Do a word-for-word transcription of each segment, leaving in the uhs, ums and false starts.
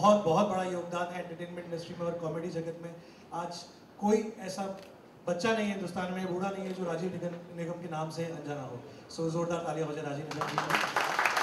बहुत बहुत बड़ा योगदान है एंटरटेनमेंट इंडस्ट्री में और कॉमेडी जगत में। आज कोई ऐसा बच्चा नहीं है हिंदुस्तान में, बूढ़ा नहीं है जो राजीव निगम के नाम से अनजाना हो। सो जोरदार तालियां हो जाए राजीव निगम जी।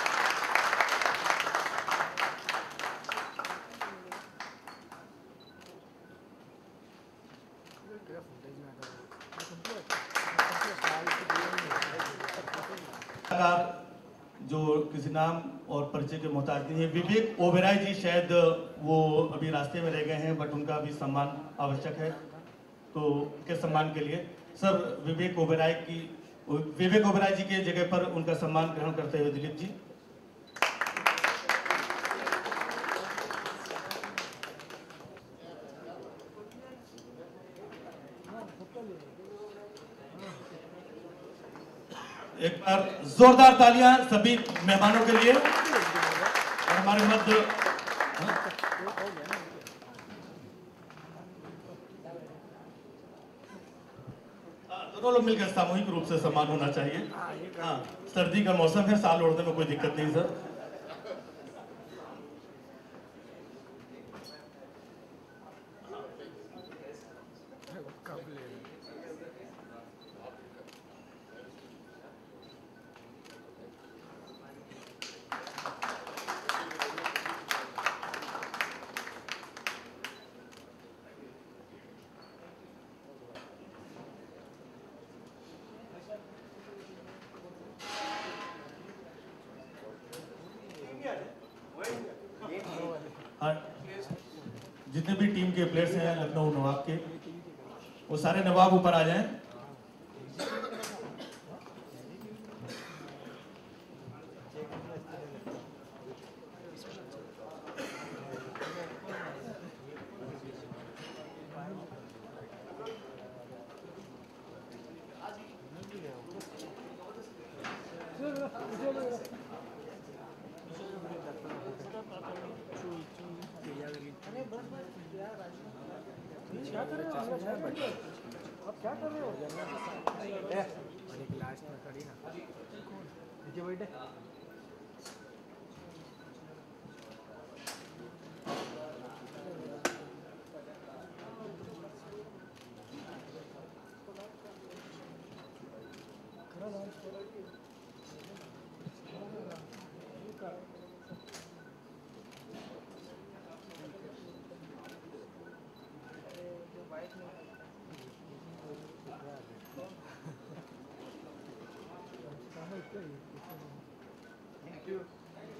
जो किसी नाम और परिचय के मोहताज नहीं है, विवेक ओबेरॉय जी, शायद वो अभी रास्ते में रह गए हैं, बट उनका भी सम्मान आवश्यक है, तो उनके सम्मान के लिए सर विवेक ओबेरॉय की विवेक ओबेरॉय जी के जगह पर उनका सम्मान ग्रहण करते हुए दिलीप जी। एक बार जोरदार तालियां सभी मेहमानों के लिए और हमारे मध्य दोनों लोग मिलकर सामूहिक रूप से सम्मान होना चाहिए। हाँ, सर्दी का मौसम है, साल ओढ़ने में कोई दिक्कत नहीं सर। जितने भी टीम के प्लेयर्स हैं लखनऊ नवाब के, वो सारे नवाब ऊपर आ जाएं। क्या कर रहे हो? आप क्या कर रहे हो? लास्ट में खड़ी ना नीचे बैठे। Thank you.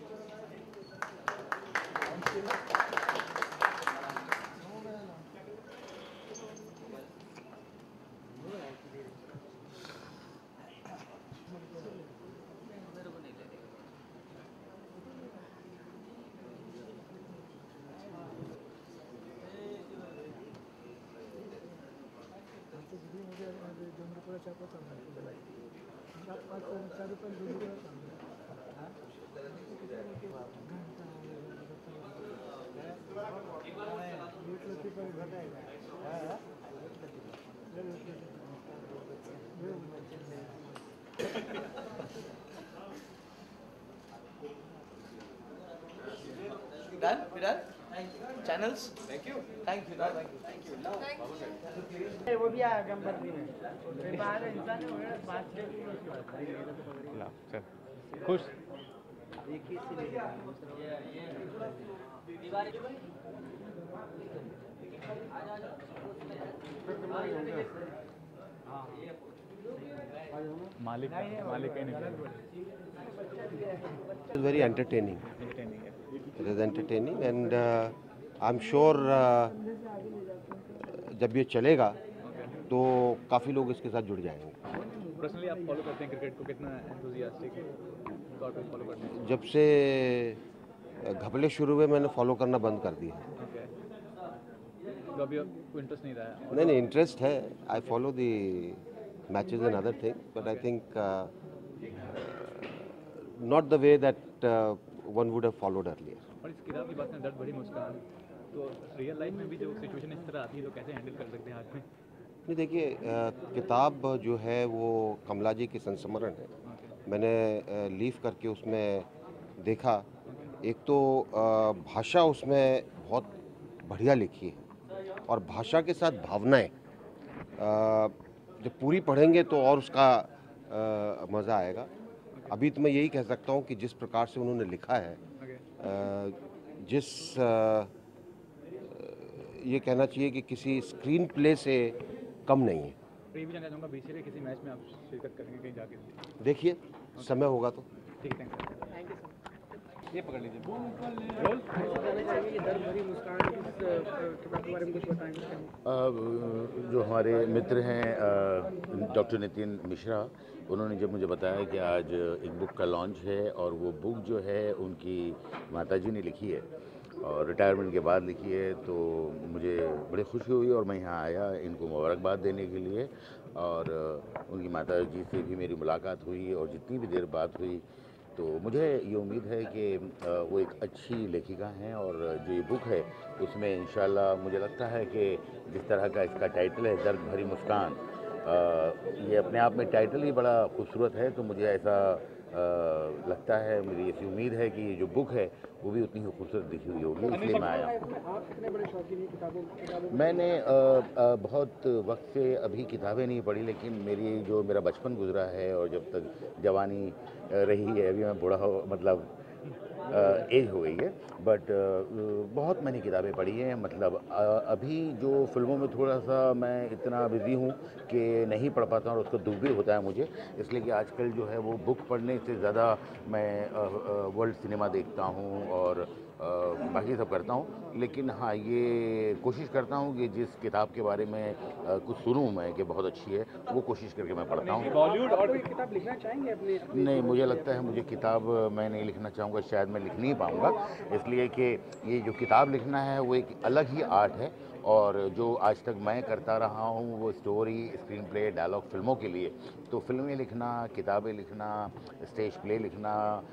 Done? We done? Channels? Thank you. Thank you. No, thank you. Thank you. No. Thank you. वो भी आया गंबरपुर में। बाहर इंसान है वो बात है। ला चल खुश। एक ही से मालिक मालिक कहीं नहीं। It's very entertaining. It is entertaining and uh, I'm sure uh, जब ये चलेगा तो काफ़ी लोग इसके साथ जुड़ जाएंगे। पर्सनली आप फॉलो करते हैं क्रिकेट को, कितना एंथुसियास्टिक फॉलो करते हैं? जब से घपले शुरू हुए मैंने फॉलो करना बंद कर दिया। ओके, तो अभी आपको इंटरेस्ट नहीं रहा? नहीं नहीं इंटरेस्ट है। I follow the matches and other thing but I think not the way that one would have followed earlier. और इस किताब की बात में दर्द भरी मुस्कान, तो रियल लाइफ में भी जो सिचुएशन इस तरह आती है तो कैसे हैंडल कर सकते हैं आज में? नहीं देखिए, किताब जो है वो कमला जी की संस्मरण है। मैंने लीफ करके उसमें देखा एक तो अ, भाषा उसमें बहुत बढ़िया लिखी है और भाषा के साथ भावनाएं अ, जब पूरी पढ़ेंगे तो और उसका मज़ा आएगा। अभी तो मैं यही कह सकता हूँ कि जिस प्रकार से उन्होंने लिखा है, अ, जिस अ, ये कहना चाहिए कि किसी स्क्रीन प्ले से कम नहीं है। ये भी जानना चाहूँगा बीसीए के किसी मैच में आप शिरकत करेंगे कहीं जाके? देखिए समय होगा तो। ठीक है, थैंक यू। ये पकड़ लीजिए। रोल जानना चाहेंगे कि दर्द भरी मुस्कान किस किताब के बारे में कुछ बताएंगे? जो हमारे मित्र हैं डॉक्टर नितिन मिश्रा, उन्होंने जब मुझे बताया कि आज एक बुक का लॉन्च है और वो बुक जो है उनकी माताजी ने लिखी है और रिटायरमेंट के बाद लिखी है, तो मुझे बड़ी खुशी हुई और मैं यहाँ आया इनको मुबारकबाद देने के लिए। और उनकी माताजी से भी मेरी मुलाकात हुई और जितनी भी देर बात हुई तो मुझे ये उम्मीद है कि वो एक अच्छी लेखिका हैं और जो ये बुक है उसमें इंशाल्लाह मुझे लगता है कि जिस तरह का इसका टाइटल है दर्द भरी मुस्कान, ये अपने आप में टाइटल ही बड़ा खूबसूरत है, तो मुझे ऐसा लगता है, मेरी ऐसी उम्मीद है कि ये जो बुक है वो भी उतनी ही खूबसूरत लिखी हुई होगी, इसलिए मैं आया। आप कितने बड़े शौकीन हैं किताबों किताबों? मैंने आ, आ, बहुत वक्त से अभी किताबें नहीं पढ़ी, लेकिन मेरी जो मेरा बचपन गुजरा है और जब तक जवानी रही है, अभी मैं बूढ़ा हो मतलब एज हो गई है, बट बहुत मैंने किताबें पढ़ी हैं। मतलब आ, अभी जो फिल्मों में थोड़ा सा मैं इतना बिज़ी हूँ कि नहीं पढ़ पाता हूँ और उसका दुख भी होता है मुझे, इसलिए कि आजकल जो है वो बुक पढ़ने से ज़्यादा मैं वर्ल्ड सिनेमा देखता हूँ और बाकी सब करता हूँ। लेकिन हाँ, ये कोशिश करता हूँ कि जिस किताब के बारे में आ, कुछ सुनूँ मैं कि बहुत अच्छी है, वो कोशिश करके मैं पढ़ता हूँ। बॉलीवुड और कोई किताब लिखना चाहेंगे अपने, अपने नहीं, मुझे लगता है मुझे किताब मैं नहीं लिखना चाहूँगा, शायद मैं लिख नहीं पाऊँगा, इसलिए कि ये जो किताब लिखना है वो एक अलग ही आर्ट है और जो आज तक मैं करता रहा हूँ वो स्टोरी, स्क्रीन प्ले, डायलॉग फिल्मों के लिए, तो फिल्में लिखना, किताबें लिखना, स्टेज प्ले लिखना,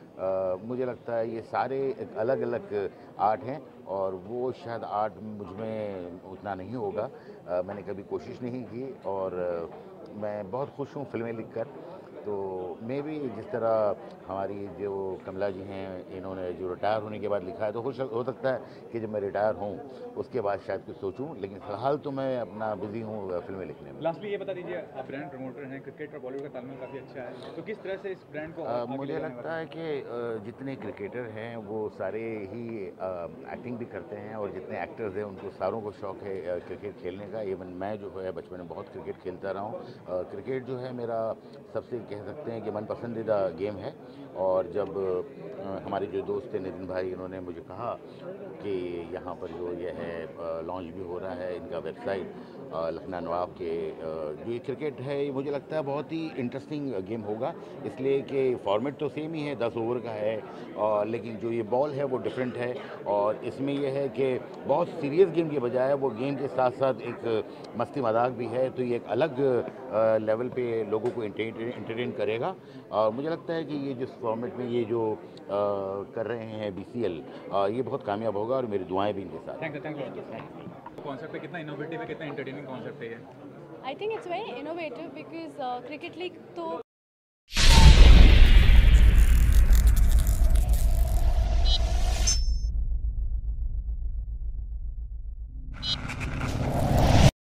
आ, मुझे लगता है ये सारे एक अलग अलग आर्ट हैं और वो शायद आर्ट मुझ में उतना नहीं होगा। आ, मैंने कभी कोशिश नहीं की और आ, मैं बहुत खुश हूँ फिल्में लिखकर। तो मैं भी जिस तरह हमारी जो कमला जी हैं, इन्होंने जो रिटायर होने के बाद लिखा है, तो हो हो सकता है कि जब मैं रिटायर हूँ उसके बाद शायद कुछ सोचूं, लेकिन फ़िलहाल तो मैं अपना बिज़ी हूँ फिल्में लिखने में। लास्टली ये बता दीजिए, आप ब्रांड प्रमोटर हैं, क्रिकेट और बॉलीवुड का तालमेल काफ़ी अच्छा है, तो किस तरह से इस ब्रांड को आ, मुझे लगता है कि जितने क्रिकेटर हैं वो सारे ही एक्टिंग भी करते हैं और जितने एक्टर्स हैं उनको सारों को शौक़ है क्रिकेट खेलने का। इवन मैं जो है बचपन में बहुत क्रिकेट खेलता रहा हूँ। क्रिकेट जो है मेरा सबसे कह सकते हैं कि मन पसंदीदा गेम है और जब हमारे जो दोस्त थे नितिन भाई, इन्होंने मुझे कहा कि यहाँ पर जो ये है लॉन्च भी हो रहा है इनका वेबसाइट लखनऊ नवाब के, जो ये क्रिकेट है ये मुझे लगता है बहुत ही इंटरेस्टिंग गेम होगा, इसलिए कि फॉर्मेट तो सेम ही है, दस ओवर का है और लेकिन जो ये बॉल है वो डिफरेंट है और इसमें यह है कि बहुत सीरियस गेम के बजाय वो गेम के साथ साथ एक मस्ती मजाक भी है, तो ये एक अलग लेवल पे लोगों को एंटरटेन करेगा और मुझे लगता है कि ये जिस फॉर्मेट में ये जो आ, कर रहे हैं बी सी एल, ये बहुत कामयाब होगा और मेरी दुआएं भी इनके साथ। Thank you thank you. Concept है, कितना इनोवेटिव है, कितना एंटरटेनिंग कॉन्सेप्ट है ये? I think it's very innovative because uh, cricket league तो